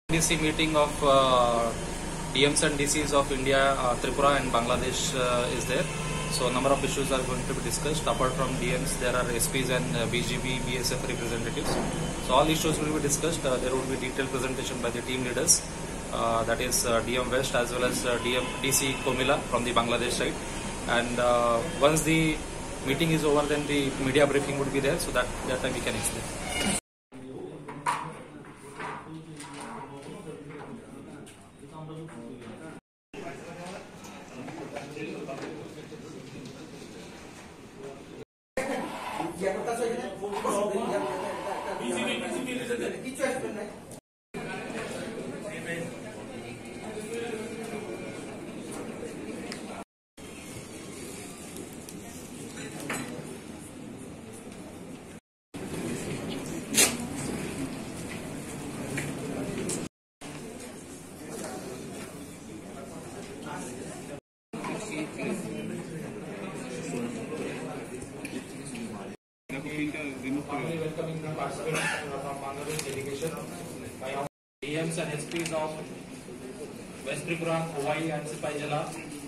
DC meeting of DMs and DCs of India, Tripura and Bangladesh is there. So a number of issues are going to be discussed. Apart from DMs, there are SPs and BGB, BSF representatives. So all issues will be discussed. There will be detailed presentation by the team leaders, that is DM West as well as DC Komila from the Bangladesh side. And once the meeting is over, then the media briefing would be there, so that time we can explain. Welcoming the participants from Bangladesh delegation by DMs and SPs of West Tripura, Hawaii and Sipai Jala.